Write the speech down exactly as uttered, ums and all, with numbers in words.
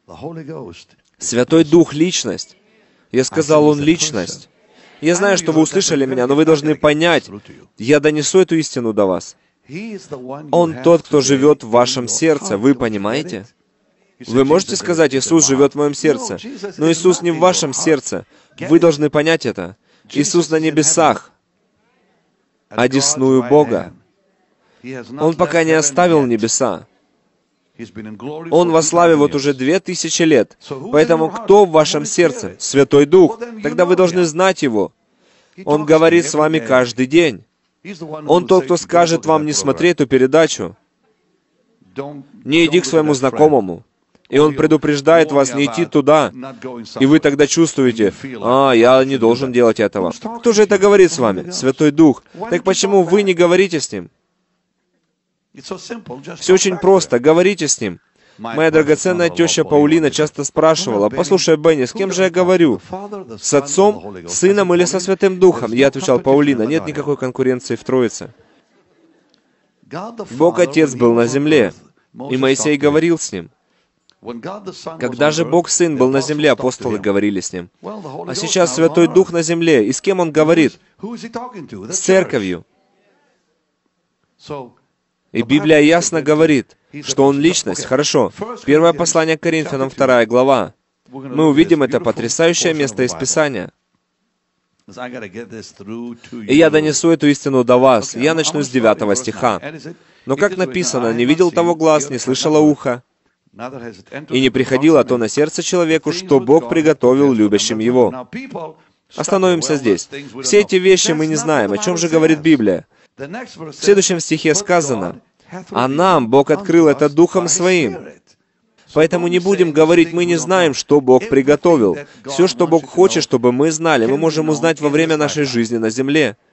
Святой Дух — личность. Я сказал, Он — личность. Я знаю, что вы услышали меня, но вы должны понять, я донесу эту истину до вас. Он тот, кто живет в вашем сердце. Вы понимаете? Вы можете сказать, Иисус живет в моем сердце, но Иисус не в вашем сердце. Вы должны понять это. Иисус на небесах, одесную Бога. Он пока не оставил небеса. Он во славе вот уже две тысячи лет. Поэтому кто в вашем сердце? Святой Дух. Тогда вы должны знать Его. Он говорит с вами каждый день. Он тот, кто скажет вам не смотреть эту передачу. Не иди к своему знакомому. И он предупреждает вас не идти туда. И вы тогда чувствуете, а, я не должен делать этого. Кто же это говорит с вами? Святой Дух. Так почему вы не говорите с Ним? Все очень просто. Говорите с Ним. Моя драгоценная теща Паулина часто спрашивала, «Послушай, Бенни, с кем же я говорю? С Отцом, Сыном или со Святым Духом?» Я отвечал, «Паулина, нет никакой конкуренции в Троице. Бог Отец был на земле, и Моисей говорил с Ним. Когда же Бог Сын был на земле, апостолы говорили с Ним. А сейчас Святой Дух на земле, и с кем Он говорит? С церковью. И Библия ясно говорит, что Он личность. Хорошо. Первое послание к Коринфянам, вторая глава. Мы увидим это потрясающее место из Писания. И я донесу эту истину до вас. Я начну с девятого стиха. Но как написано, «Не видел того глаз, не слышало ухо, и не приходило то на сердце человеку, что Бог приготовил любящим Его». Остановимся здесь. Все эти вещи мы не знаем. О чем же говорит Библия? В следующем стихе сказано, «А нам Бог открыл это Духом Своим». Поэтому не будем говорить, мы не знаем, что Бог приготовил. Все, что Бог хочет, чтобы мы знали, мы можем узнать во время нашей жизни на земле.